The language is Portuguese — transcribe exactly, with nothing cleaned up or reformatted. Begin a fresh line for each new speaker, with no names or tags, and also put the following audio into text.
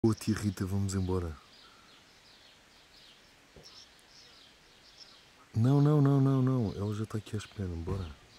Ô tia Rita, vamos embora. Não, não, não, não, não. Ela já está aqui à espera. Bora.